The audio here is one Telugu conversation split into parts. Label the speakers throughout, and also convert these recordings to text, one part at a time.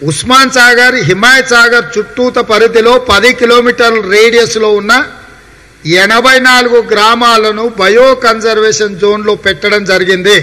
Speaker 1: ఉస్మాన్ సాగర్ హిమాయత్ సాగర్ చుట్టూత పరిధిలో 10 కిలోమీటర్ల రేడియస్లో ఉన్న 84 గ్రామాలను బయో కన్జర్వేషన్ జోన్లో పెట్టడం జరిగింది.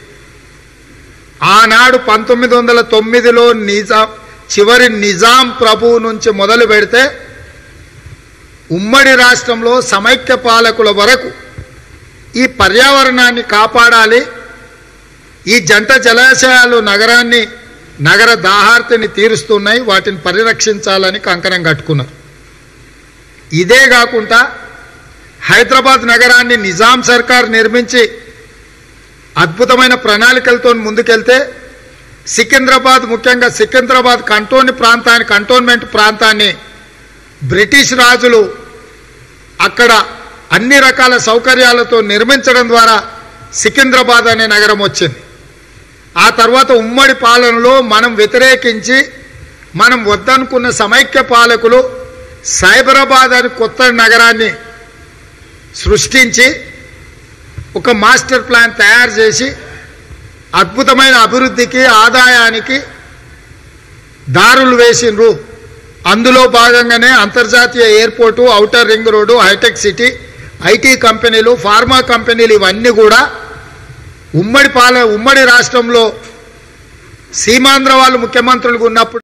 Speaker 1: ఆనాడు 1909లో చివరి నిజాం ప్రభువు నుంచి మొదలు పెడితే ఉమ్మడి రాష్ట్రంలో సమైక్య పాలకుల వరకు ఈ పర్యావరణాన్ని కాపాడాలి, ఈ జంట జలాశయాలు నగర దాహార్తిని తీరుస్తున్నాయి, వాటిని పరిరక్షించాలని కంకణం కట్టుకున్నారు. ఇదే కాకుండా హైదరాబాద్ నగరాన్ని నిజాం సర్కార్ నిర్మించి అద్భుతమైన ప్రణాళికలతో ముందుకెళ్తే సికింద్రాబాద్, ముఖ్యంగా సికింద్రాబాద్ కంటోన్మెంట్ ప్రాంతాన్ని బ్రిటిష్ రాజులు అక్కడ అన్ని రకాల సౌకర్యాలతో నిర్మించడం ద్వారా సికింద్రాబాద్ అనే నగరం వచ్చింది. ఆ తర్వాత ఉమ్మడి పాలనలో మనం వ్యతిరేకించి మనం వద్దనుకున్న సమైక్య పాలకులు సైబరాబాద్ అని కొత్త నగరాన్ని సృష్టించి ఒక మాస్టర్ ప్లాన్ తయారు చేసి అద్భుతమైన అభివృద్ధికి ఆదాయానికి దారులు వేసిండ్రు. అందులో భాగంగానే అంతర్జాతీయ ఎయిర్పోర్టు, ఔటర్ రింగ్ రోడ్డు, హైటెక్ సిటీ, ఐటీ కంపెనీలు, ఫార్మా కంపెనీలు ఇవన్నీ కూడా ఉమ్మడి రాష్ట్రంలో సీమాంధ్ర వాళ్ళు ముఖ్యమంత్రులుగా ఉన్నప్పుడు